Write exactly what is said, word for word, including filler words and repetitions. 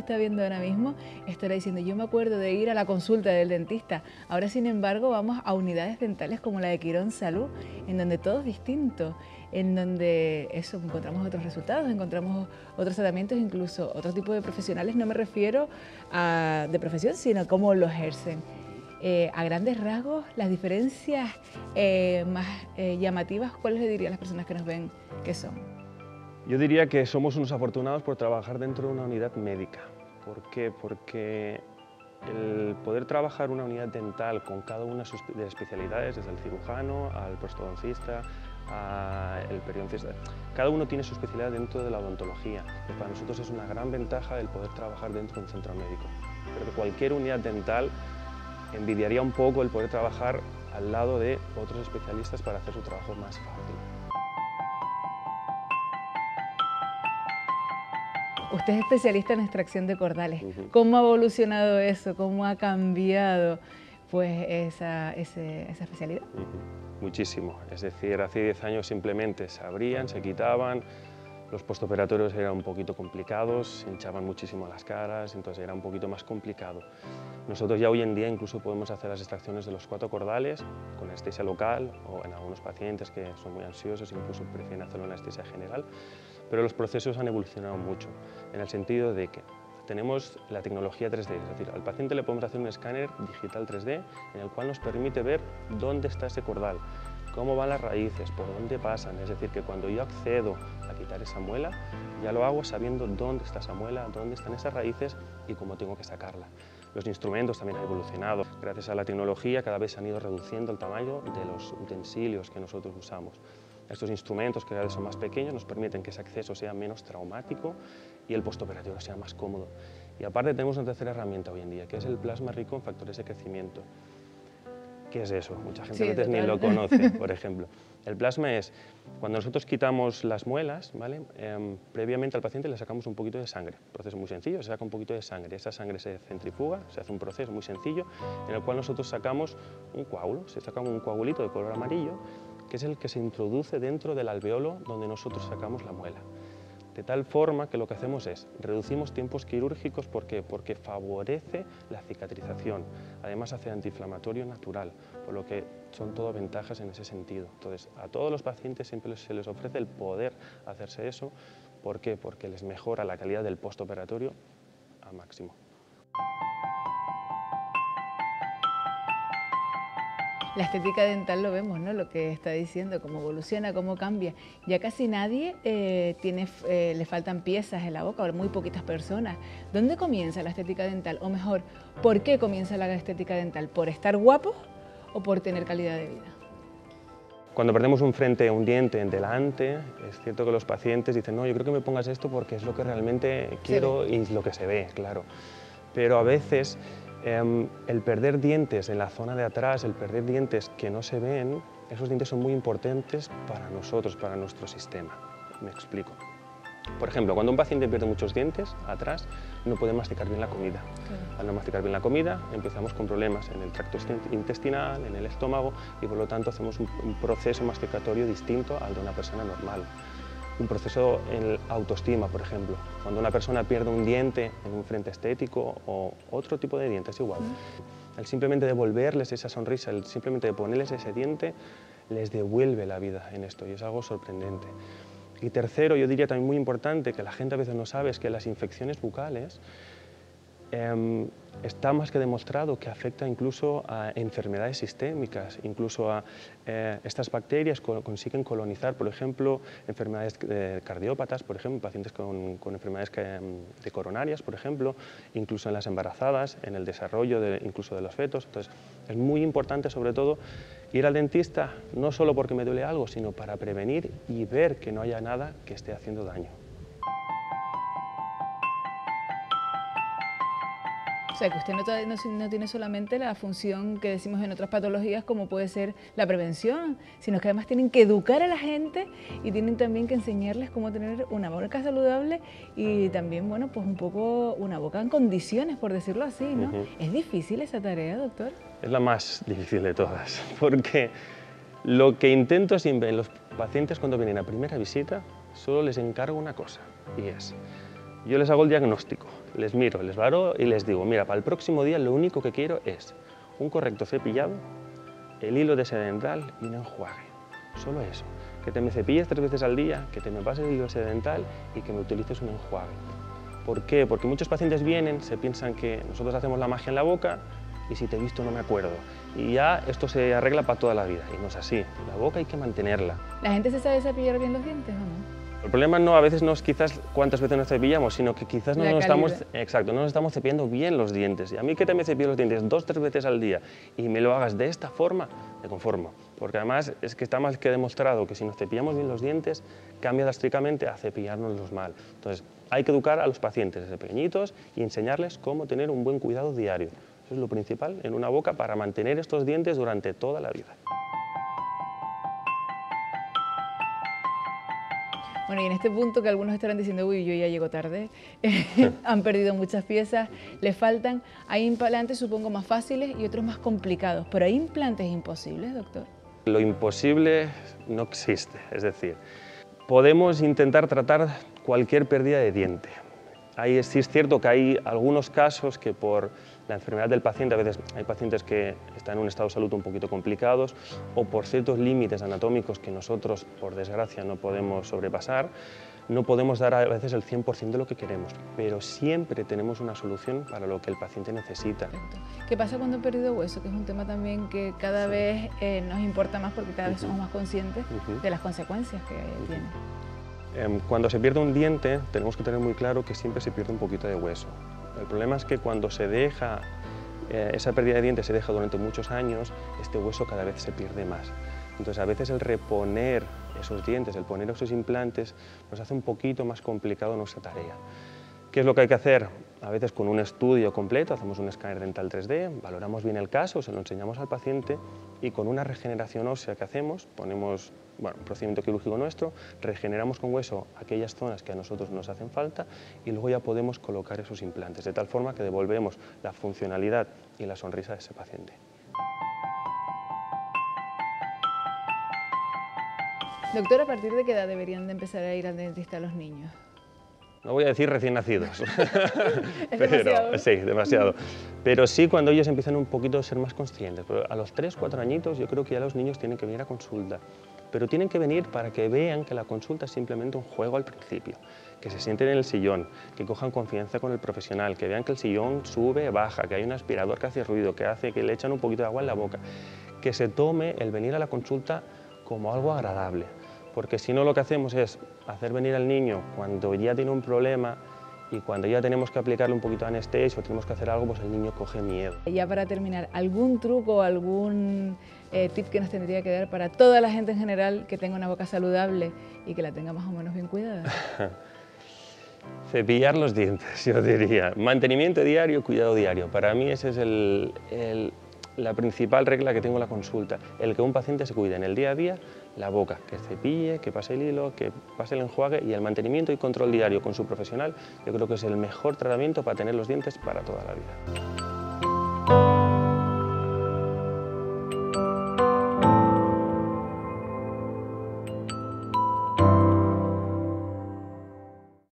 está viendo ahora mismo estará diciendo, yo me acuerdo de ir a la consulta del dentista. Ahora, sin embargo, vamos a unidades dentales como la de Quirón Salud, en donde todo es distinto, en donde eso, encontramos otros resultados, encontramos otros tratamientos, incluso otro tipo de profesionales. No me refiero a de profesión, sino a cómo lo ejercen. Eh, a grandes rasgos, las diferencias eh, más eh, llamativas, ¿cuáles le diría a las personas que nos ven que son? Yo diría que somos unos afortunados por trabajar dentro de una unidad médica. ¿Por qué? Porque el poder trabajar una unidad dental con cada una de sus especialidades, desde el cirujano al prostodoncista, al periodoncista, cada uno tiene su especialidad dentro de la odontología. Y para nosotros es una gran ventaja el poder trabajar dentro de un centro médico. Creo que cualquier unidad dental envidiaría un poco el poder trabajar al lado de otros especialistas para hacer su trabajo más fácil. Usted es especialista en extracción de cordales. Uh-huh. ¿Cómo ha evolucionado eso? ¿Cómo ha cambiado pues, esa, ese, esa especialidad? Uh-huh. Muchísimo. Es decir, hace diez años simplemente se abrían, se quitaban, los postoperatorios eran un poquito complicados, se hinchaban muchísimo las caras, entonces era un poquito más complicado. Nosotros ya hoy en día incluso podemos hacer las extracciones de los cuatro cordales con anestesia local o en algunos pacientes que son muy ansiosos incluso prefieren hacerlo en anestesia general, pero los procesos han evolucionado mucho en el sentido de que tenemos la tecnología tres D, es decir, al paciente le podemos hacer un escáner digital tres D en el cual nos permite ver dónde está ese cordal, cómo van las raíces, por dónde pasan, es decir, que cuando yo accedo a quitar esa muela, ya lo hago sabiendo dónde está esa muela, dónde están esas raíces y cómo tengo que sacarla. Los instrumentos también han evolucionado. Gracias a la tecnología cada vez se han ido reduciendo el tamaño de los utensilios que nosotros usamos. Estos instrumentos, que cada vez son más pequeños, nos permiten que ese acceso sea menos traumático y el postoperatorio sea más cómodo. Y aparte tenemos una tercera herramienta hoy en día, que es el plasma rico en factores de crecimiento. ¿Qué es eso? Mucha gente Sí, a veces total. ni lo conoce, por ejemplo. El plasma es, cuando nosotros quitamos las muelas, ¿vale? Eh, previamente al paciente le sacamos un poquito de sangre. Un proceso muy sencillo, se saca un poquito de sangre. Esa sangre se centrifuga, se hace un proceso muy sencillo en el cual nosotros sacamos un coágulo, se saca un coagulito de color amarillo, que es el que se introduce dentro del alveolo donde nosotros sacamos la muela. De tal forma que lo que hacemos es, reducimos tiempos quirúrgicos, ¿por qué? Porque favorece la cicatrización, además hace antiinflamatorio natural, por lo que son todo ventajas en ese sentido. Entonces, a todos los pacientes siempre se les ofrece el poder hacerse eso, ¿por qué? Porque les mejora la calidad del postoperatorio a máximo. La estética dental lo vemos, ¿no? Lo que está diciendo, cómo evoluciona, cómo cambia. Ya casi nadie eh, tiene, eh, le faltan piezas en la boca, o muy poquitas personas. ¿Dónde comienza la estética dental? O mejor, ¿por qué comienza la estética dental? ¿Por estar guapos o por tener calidad de vida? Cuando perdemos un frente, un diente en delante, es cierto que los pacientes dicen, no, yo creo que me pongas esto porque es lo que realmente quiero y es lo que se ve, claro. Pero a veces Eh, el perder dientes en la zona de atrás, el perder dientes que no se ven, esos dientes son muy importantes para nosotros, para nuestro sistema. Me explico. Por ejemplo, cuando un paciente pierde muchos dientes atrás, no puede masticar bien la comida. Sí. Al no masticar bien la comida, empezamos con problemas en el tracto intestinal, en el estómago, y por lo tanto hacemos un, un proceso masticatorio distinto al de una persona normal. Un proceso en autoestima, por ejemplo. Cuando una persona pierde un diente en un frente estético o otro tipo de dientes, igual. El simplemente devolverles esa sonrisa, el simplemente de ponerles ese diente, les devuelve la vida en esto y es algo sorprendente. Y tercero, yo diría también muy importante, que la gente a veces no sabe, es que las infecciones bucales eh, está más que demostrado que afecta incluso a enfermedades sistémicas, incluso a eh, estas bacterias co consiguen colonizar, por ejemplo, enfermedades eh, cardiópatas, por ejemplo, pacientes con, con enfermedades que, de coronarias, por ejemplo, incluso en las embarazadas, en el desarrollo de, incluso de los fetos. Entonces, es muy importante, sobre todo, ir al dentista, no solo porque me duele algo, sino para prevenir y ver que no haya nada que esté haciendo daño. O sea, que usted no, no, no tiene solamente la función que decimos en otras patologías, como puede ser la prevención, sino que además tienen que educar a la gente y tienen también que enseñarles cómo tener una boca saludable y también, bueno, pues un poco una boca en condiciones, por decirlo así, ¿no? Uh-huh. ¿Es difícil esa tarea, doctor? Es la más difícil de todas, porque lo que intento siempre en los pacientes cuando vienen a primera visita, solo les encargo una cosa, y es, yo les hago el diagnóstico, les miro, les varo y les digo, mira, para el próximo día lo único que quiero es un correcto cepillado, el hilo de ese dental y un enjuague. Solo eso. Que te me cepilles tres veces al día, que te me pases el hilo ese dental y que me utilices un enjuague. ¿Por qué? Porque muchos pacientes vienen, se piensan que nosotros hacemos la magia en la boca y si te he visto no me acuerdo. Y ya esto se arregla para toda la vida. Y no es así. La boca hay que mantenerla. ¿La gente se sabe cepillar bien los dientes o no? El problema no a veces no es quizás cuántas veces nos cepillamos, sino que quizás no La nos calidad. estamos, exacto, no nos estamos cepillando bien los dientes. Y a mí que te me cepillo los dientes dos, tres veces al día y me lo hagas de esta forma, me conformo. Porque además es que está más que demostrado que si nos cepillamos bien los dientes, cambia drásticamente a cepillárnoslos mal. Entonces, hay que educar a los pacientes desde pequeñitos y enseñarles cómo tener un buen cuidado diario. Eso es lo principal en una boca para mantener estos dientes durante toda la vida. Bueno, y en este punto que algunos estarán diciendo, uy, yo ya llego tarde, han perdido muchas piezas, les faltan, hay implantes supongo más fáciles y otros más complicados, pero hay implantes imposibles, doctor. Lo imposible no existe, es decir, podemos intentar tratar cualquier pérdida de diente. Ahí sí es cierto que hay algunos casos que por la enfermedad del paciente, a veces hay pacientes que están en un estado de salud un poquito complicados o por ciertos límites anatómicos que nosotros, por desgracia, no podemos sobrepasar, no podemos dar a veces el cien por cien de lo que queremos, pero siempre tenemos una solución para lo que el paciente necesita. Perfecto. ¿Qué pasa cuando he perdido hueso? Que es un tema también que cada Sí. vez eh, nos importa más porque cada vez Ujú. somos más conscientes Ujú. de las consecuencias que tiene. Em, Cuando se pierde un diente, tenemos que tener muy claro que siempre se pierde un poquito de hueso. El problema es que cuando se deja, eh, esa pérdida de dientes se deja durante muchos años, este hueso cada vez se pierde más. Entonces, a veces el reponer esos dientes, el poner esos implantes, nos hace un poquito más complicado nuestra tarea. ¿Qué es lo que hay que hacer? A veces con un estudio completo, hacemos un escáner dental tres D, valoramos bien el caso, se lo enseñamos al paciente y con una regeneración ósea que hacemos, ponemos bueno, un procedimiento quirúrgico nuestro, regeneramos con hueso aquellas zonas que a nosotros nos hacen falta y luego ya podemos colocar esos implantes, de tal forma que devolvemos la funcionalidad y la sonrisa de ese paciente. Doctor, ¿a partir de qué edad deberían de empezar a ir al dentista los niños? No voy a decir recién nacidos, ¿Es pero, demasiado? sí, demasiado. Pero sí cuando ellos empiezan un poquito a ser más conscientes. Pero a los tres, cuatro añitos yo creo que ya los niños tienen que venir a consulta. Pero tienen que venir para que vean que la consulta es simplemente un juego al principio, que se sienten en el sillón, que cojan confianza con el profesional, que vean que el sillón sube, baja, que hay un aspirador que hace ruido, que hace que le echan un poquito de agua en la boca, que se tome el venir a la consulta como algo agradable. Porque si no lo que hacemos es hacer venir al niño cuando ya tiene un problema y cuando ya tenemos que aplicarle un poquito de anestesia o tenemos que hacer algo, pues el niño coge miedo. Ya para terminar, ¿algún truco o algún eh, tip que nos tendría que dar para toda la gente en general que tenga una boca saludable y que la tenga más o menos bien cuidada? Cepillar los dientes, yo diría. Mantenimiento diario, cuidado diario. Para mí esa es el, el, la principal regla que tengo en la consulta. El que un paciente se cuide en el día a día la boca, que cepille, que pase el hilo, que pase el enjuague y el mantenimiento y control diario con su profesional, yo creo que es el mejor tratamiento para tener los dientes para toda la vida.